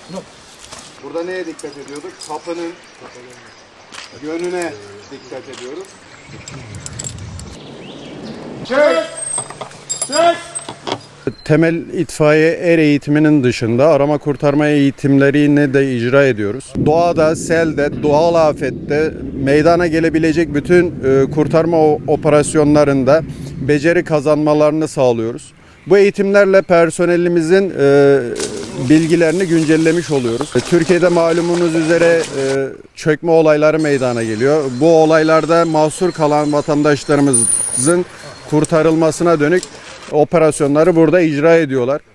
Burada neye dikkat ediyorduk? Kapının yönüne dikkat ediyoruz. Temel itfaiye er eğitiminin dışında arama kurtarma eğitimlerini de icra ediyoruz. Doğada, selde, doğal afette meydana gelebilecek bütün kurtarma operasyonlarında beceri kazanmalarını sağlıyoruz. Bu eğitimlerle personelimizin bilgilerini güncellemiş oluyoruz. Türkiye'de malumunuz üzere çökme olayları meydana geliyor. Bu olaylarda mahsur kalan vatandaşlarımızın kurtarılmasına dönük operasyonları burada icra ediyorlar.